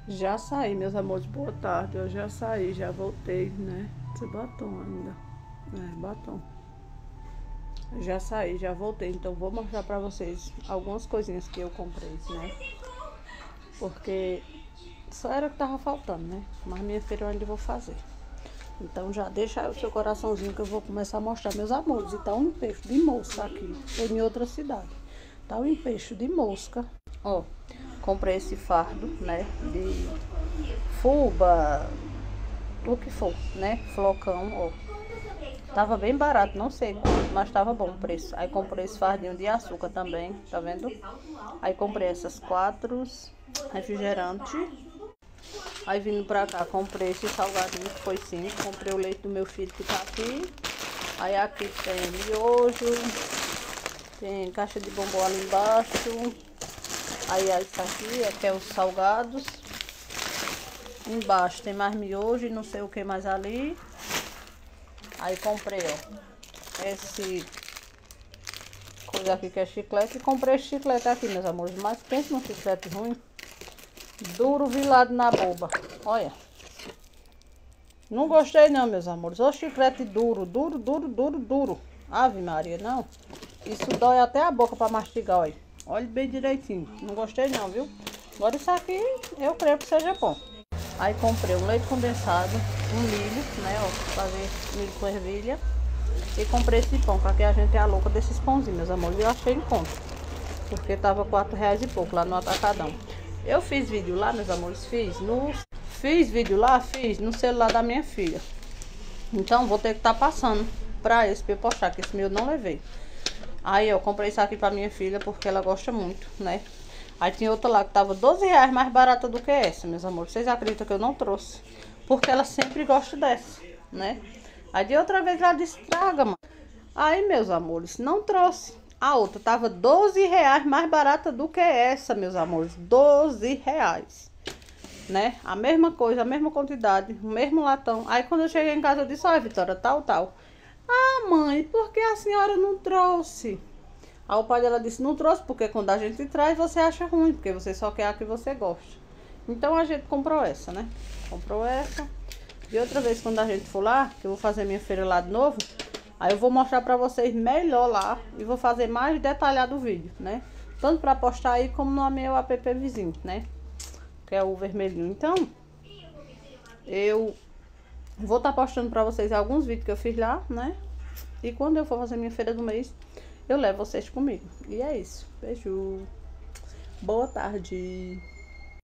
Já saí, meus amores, boa tarde. Eu já saí, já voltei, né? Esse batom ainda. É, batom. Já saí, já voltei. Então vou mostrar pra vocês algumas coisinhas que eu comprei, né? Porque só era o que tava faltando, né? Mas minha feira eu ainda vou fazer. Então já deixa aí o seu coraçãozinho que eu vou começar a mostrar, meus amores. E tá um empecho de mosca aqui. Foi em outra cidade. Tá um empecho de mosca. Ó, comprei esse fardo, né? De fubá, o que for, né? Flocão, ó. Tava bem barato, não sei quanto, mas tava bom o preço. Aí comprei esse fardinho de açúcar também, tá vendo? Aí comprei essas 4 refrigerantes. Aí vindo pra cá, comprei esse salgadinho que foi 5. Comprei o leite do meu filho que tá aqui. Aí aqui tem miojo, tem caixa de bombom ali embaixo. Aí isso aqui é que é os salgados. Embaixo tem mais miojo e não sei o que mais ali. Aí comprei, ó, esse coisa aqui que é chiclete. E comprei esse chiclete aqui, meus amores. Mas pensa num chiclete ruim. Duro, vilado na boba. Olha. Não gostei não, meus amores. Olha o chiclete duro, duro, duro, duro, duro. Ave Maria, não. Isso dói até a boca pra mastigar, olha. Olha bem direitinho. Não gostei não, viu? Agora isso aqui eu creio que seja bom. Aí comprei um leite condensado, um milho, né, ó, fazer milho com ervilha. E comprei esse pão, porque a gente é a louca desses pãozinhos, meus amores. Eu achei em conta, porque tava R$ 4 e pouco lá no Atacadão. Eu fiz vídeo lá, meus amores, fiz vídeo lá, fiz no celular da minha filha. Então vou ter que estar passando pra esse, pra eu postar, que esse meu eu não levei. Aí eu comprei isso aqui pra minha filha, porque ela gosta muito, né. Aí tinha outra lá que tava R$ 12 mais barata do que essa, meus amores. Vocês acreditam que eu não trouxe? Porque ela sempre gosta dessa, né? Aí de outra vez ela disse, traga, mano. Aí, meus amores, não trouxe. A outra tava R$ 12 mais barata do que essa, meus amores. R$ 12, né? A mesma coisa, a mesma quantidade, o mesmo latão. Aí quando eu cheguei em casa eu disse, olha, Vitória, tal, tal. Ah, mãe, por que a senhora não trouxe? Aí o pai dela disse, não trouxe, porque quando a gente traz, você acha ruim, porque você só quer a que você gosta. Então a gente comprou essa, né? Comprou essa. E outra vez, quando a gente for lá, que eu vou fazer minha feira lá de novo, aí eu vou mostrar pra vocês melhor lá e vou fazer mais detalhado o vídeo, né? Tanto pra postar aí, como no meu app vizinho, né? Que é o vermelhinho. Então, eu vou estar postando pra vocês alguns vídeos que eu fiz lá, né? E quando eu for fazer minha feira do mês, eu levo vocês comigo. E é isso. Beijo. Boa tarde.